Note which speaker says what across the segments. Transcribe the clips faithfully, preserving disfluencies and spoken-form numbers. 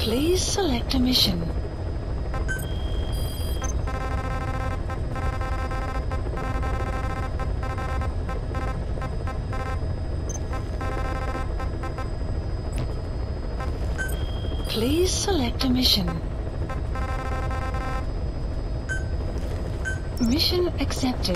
Speaker 1: Please select a mission. Please select a mission. Mission accepted.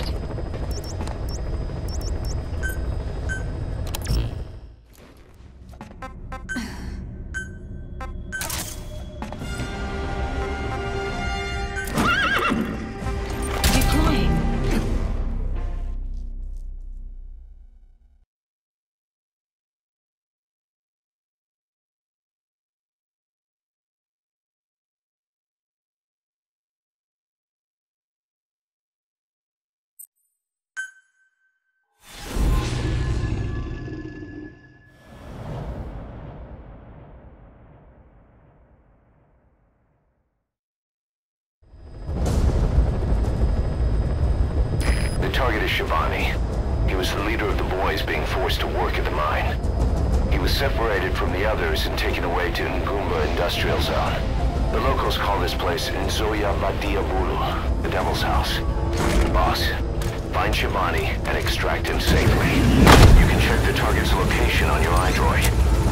Speaker 2: Target is Shivani. He was the leader of the boys being forced to work at the mine. He was separated from the others and taken away to Ngumba Industrial Zone. The locals call this place Nzoya Vadia Bulu, the Devil's House. Boss, find Shivani and extract him safely. You can check the target's location on your iDroid.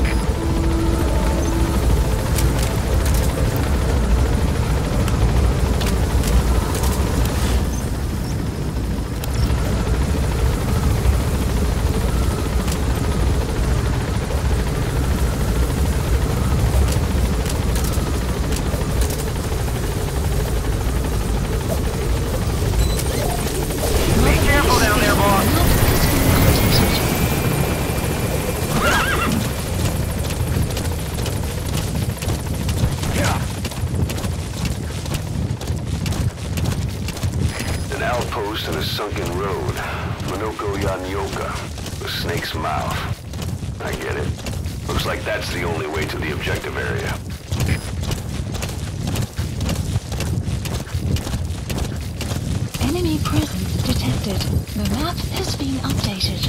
Speaker 2: Outpost in a sunken road. Monoko Yanyoka. The snake's mouth. I get it. Looks like that's the only way to the objective area.
Speaker 1: Enemy presence detected. The map has been updated.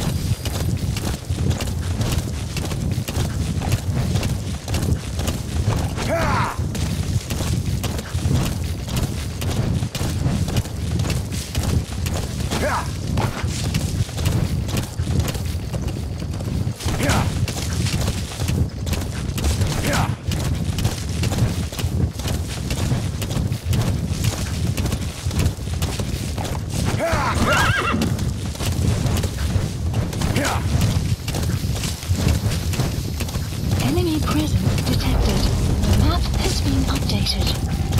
Speaker 1: Enemy presence detected. The map has been updated.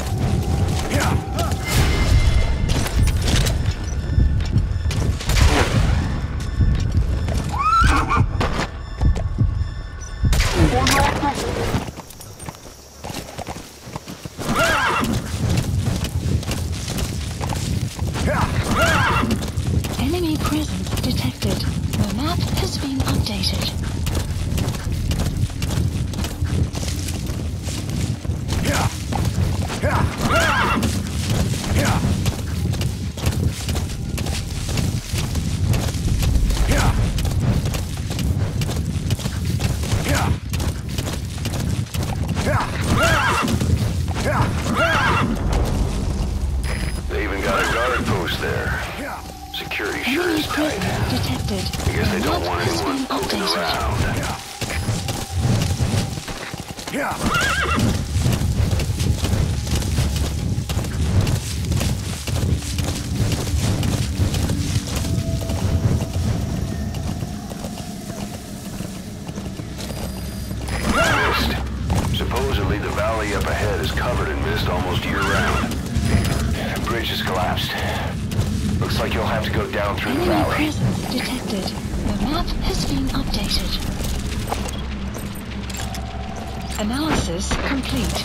Speaker 1: Enemy presence detected. The map has been updated.
Speaker 2: They even got a guard post there. Security sure is tight.
Speaker 1: Detected.
Speaker 2: I guess they don't want anyone poking around. Mist. Supposedly the valley up ahead is covered in mist almost year-round. The bridge has collapsed. Looks like you'll have to go down through the valley.
Speaker 1: Enemy presence detected. The map has been updated. Analysis complete.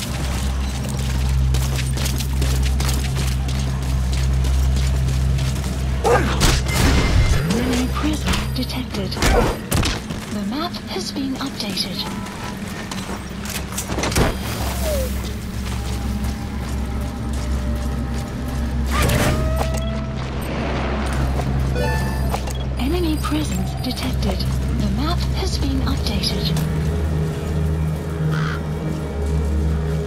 Speaker 1: Enemy presence detected. The map has been updated. Enemy presence detected. The map has been updated.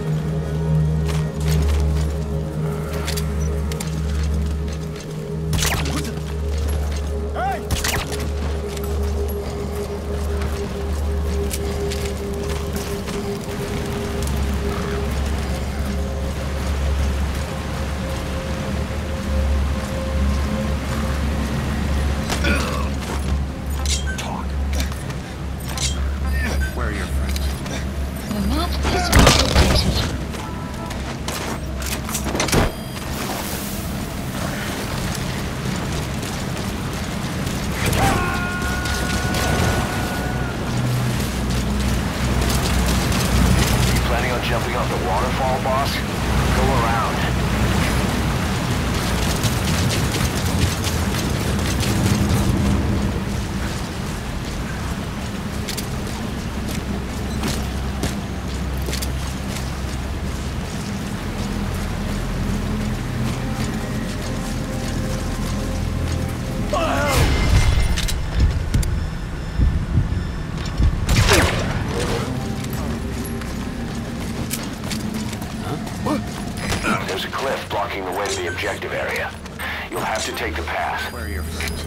Speaker 2: have to take the path.
Speaker 3: Where are your friends?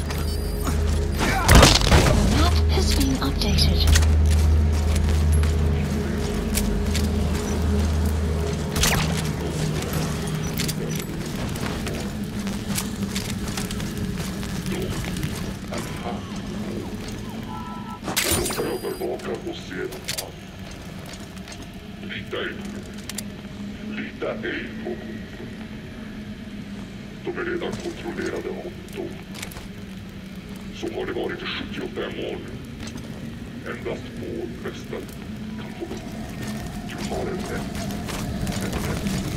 Speaker 1: The map has been updated.
Speaker 4: Övervakar você. Lita ej. Lita ej på Gumbo. De är redan kontrollerade av dem. Så har det varit i sjuttiofem år nu. Endast vår mästare kan få dem. Du har en vän. En vän.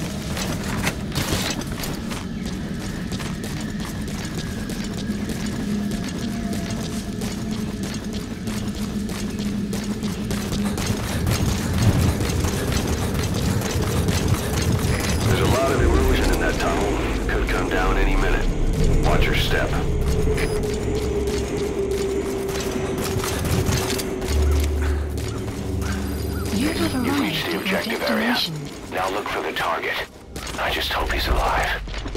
Speaker 2: Watch your step.
Speaker 1: You have
Speaker 2: You've
Speaker 1: arrived
Speaker 2: reached the
Speaker 1: at your
Speaker 2: objective area.
Speaker 1: destination.
Speaker 2: Now look for the target. I just hope he's alive.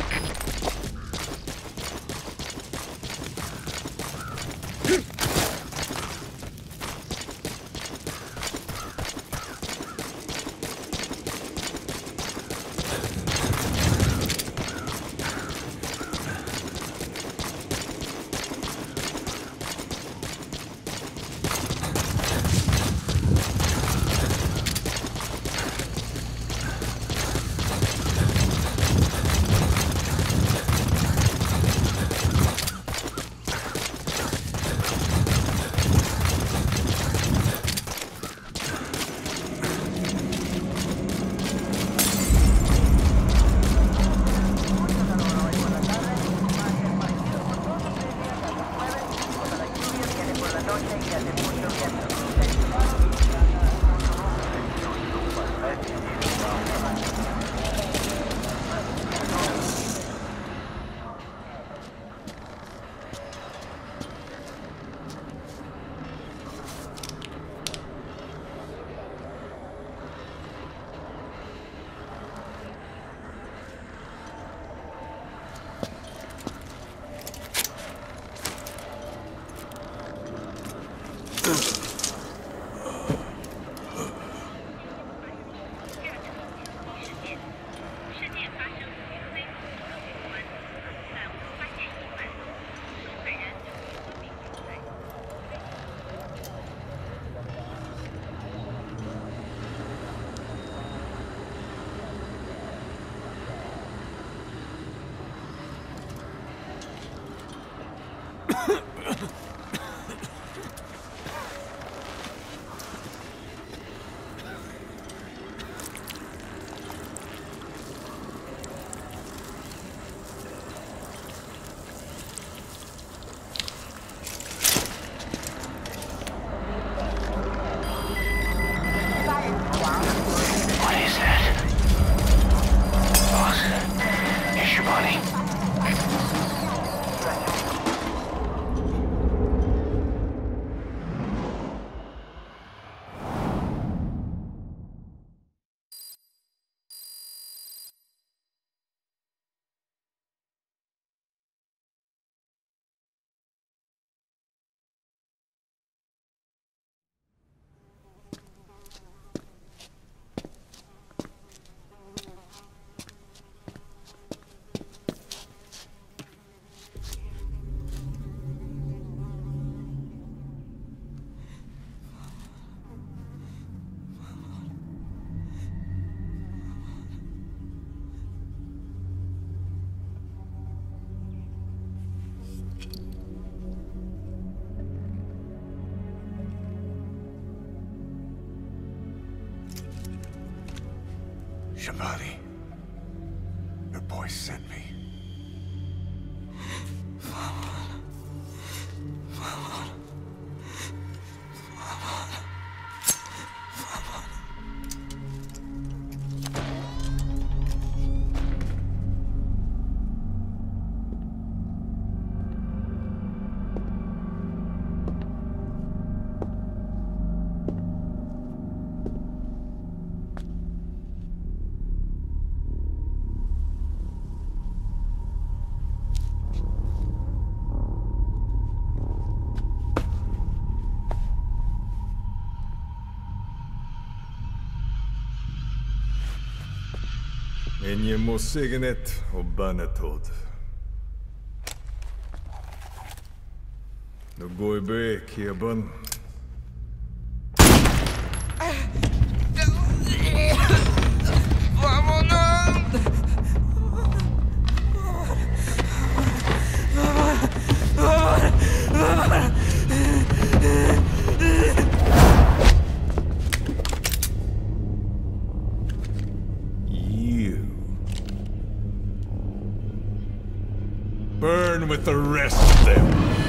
Speaker 3: Shivani, your boy sent me. Enje mo signet og banetod. No går be Keban. Burn with the rest of them.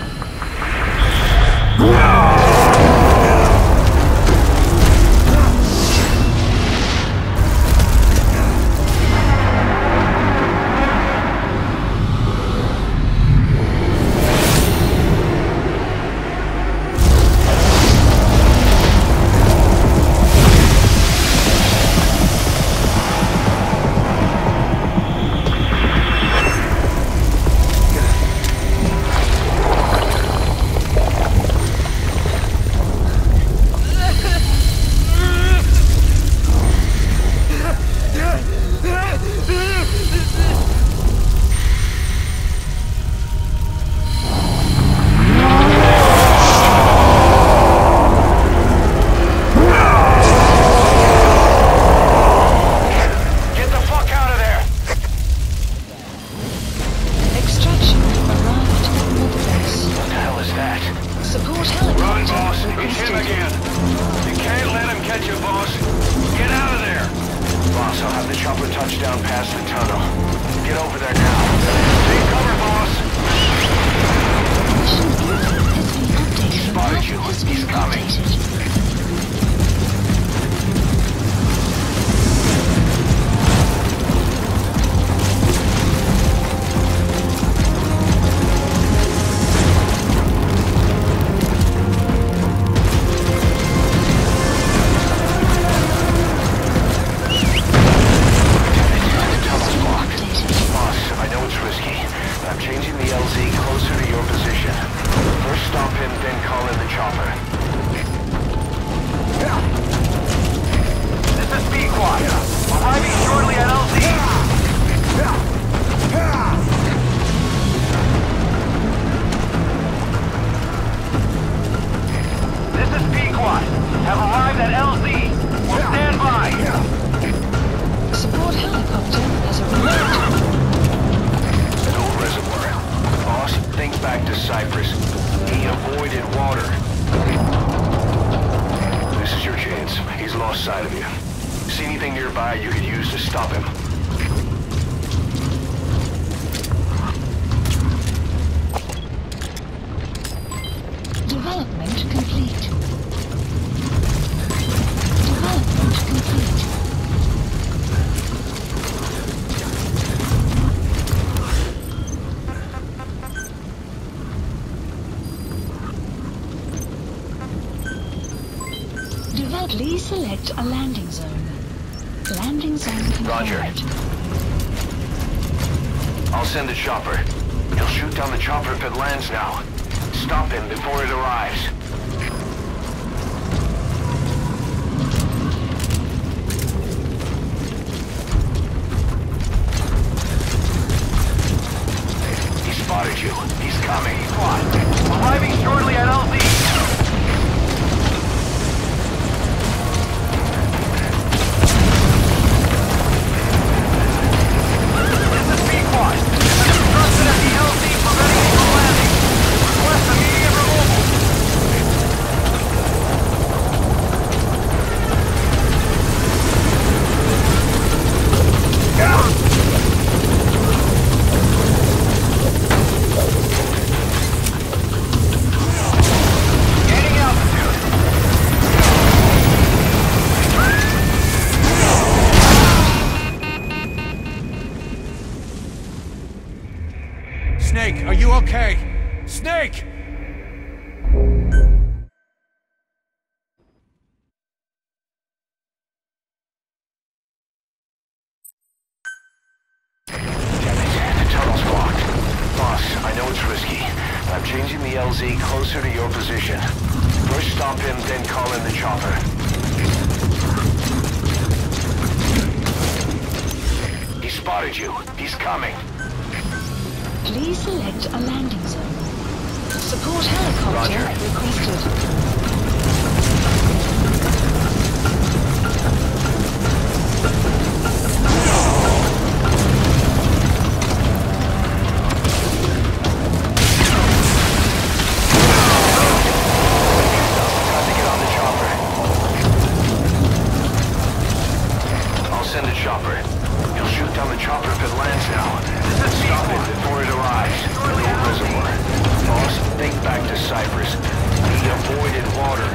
Speaker 1: Please select a landing zone. Landing zone confirmed.
Speaker 2: Roger. I'll send a chopper. He'll shoot down the chopper if it lands now. Stop him before it arrives. He spotted you. He's coming. What? Arriving shortly at L Z.
Speaker 3: Snake, are you okay? Snake!
Speaker 2: I'm changing the L Z closer to your position. First stop him, then call in the chopper. He spotted you. He's coming.
Speaker 1: Please select a landing zone. Support helicopter
Speaker 2: Roger.
Speaker 1: requested.
Speaker 2: Send a chopper. You'll shoot down the chopper if it lands now. Stop it before it arrives. The reservoir. Boss, think back to Cyprus. We avoided water.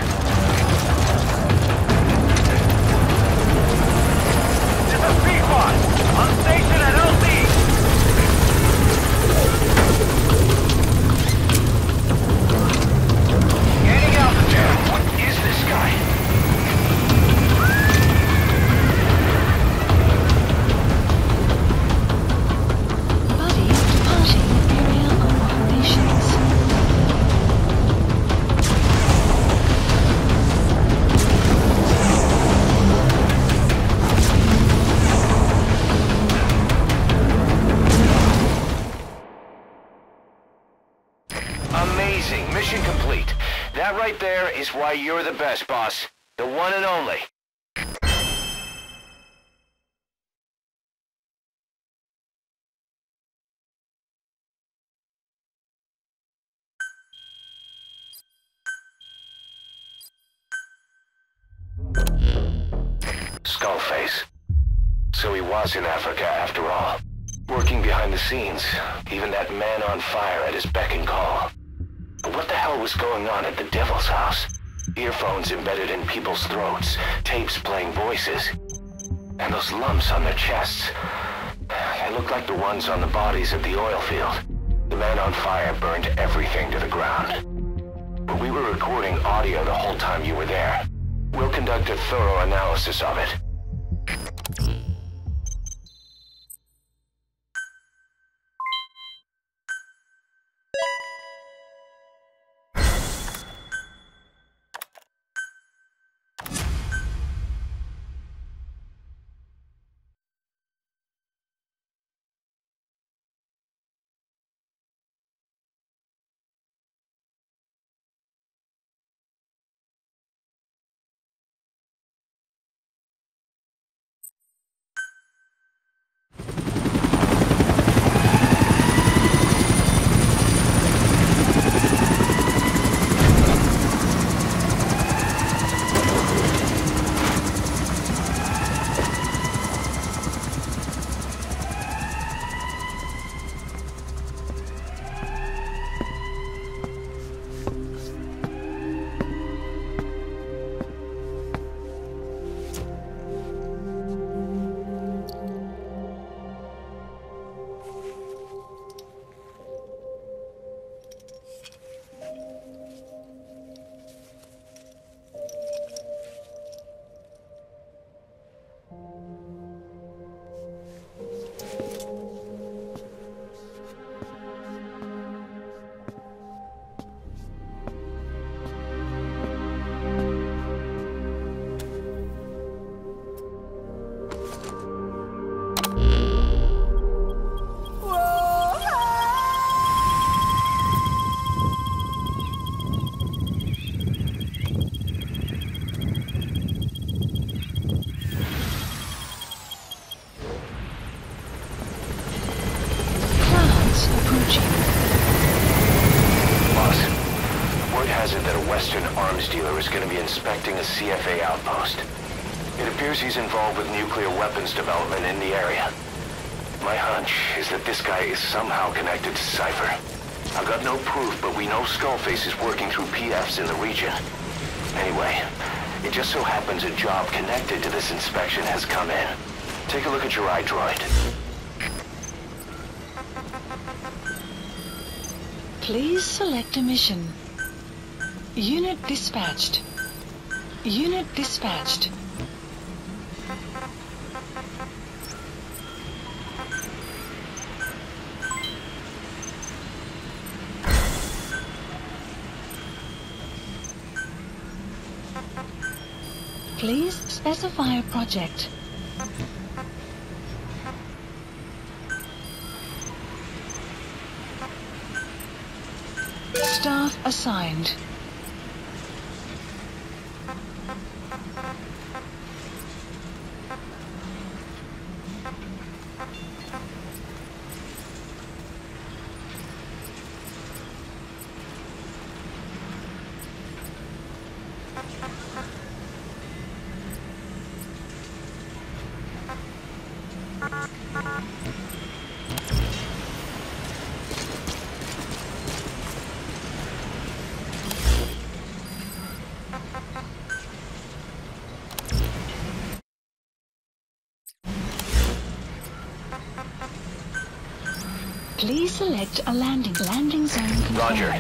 Speaker 2: This is Beekeeper! On station at L C! Getting out of there! What is this guy? Amazing. Mission complete. That right there is why you're the best, boss. The one and only. Skullface. So he was in Africa after all. Working behind the scenes. Even that man on fire at his beck and call. But what the hell was going on at the Devil's house? Earphones embedded in people's throats, tapes playing voices. And those lumps on their chests. They looked like the ones on the bodies at the oil field. The man on fire burned everything to the ground. But we were recording audio the whole time you were there. We'll conduct a thorough analysis of it. Dealer is going to be inspecting a C F A outpost. It appears he's involved with nuclear weapons development in the area. My hunch is that this guy is somehow connected to Cypher. I've got no proof, but we know Skullface is working through P Fs in the region. Anyway, it just so happens a job connected to this inspection has come in. Take a look at your iDroid.
Speaker 1: Please select a mission. Unit dispatched. Unit dispatched. Please specify a project. Staff assigned. Please select a landing landing zone confirmed.
Speaker 2: Roger.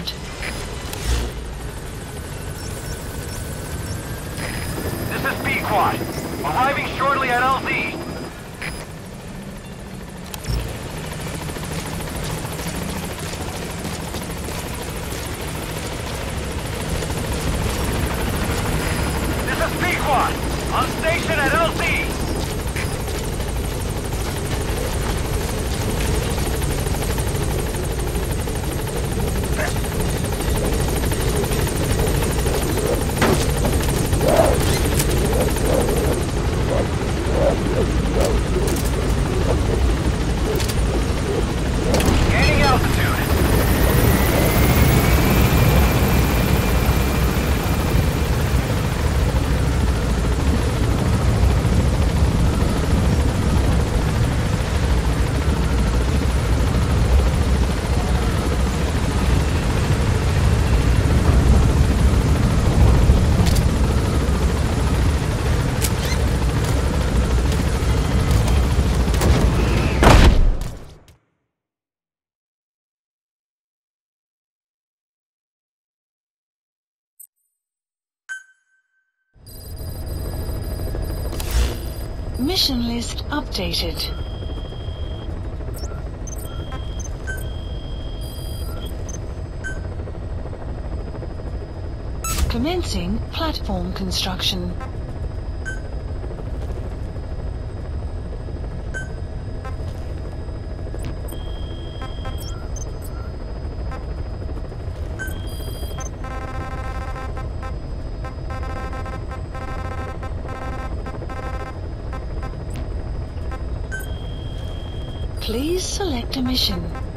Speaker 5: This is B-Quad. Arriving shortly at L Z. This is B-Quad. On station at L Z. Gaining altitude.
Speaker 1: Mission list updated. Commencing platform construction. Please select a mission.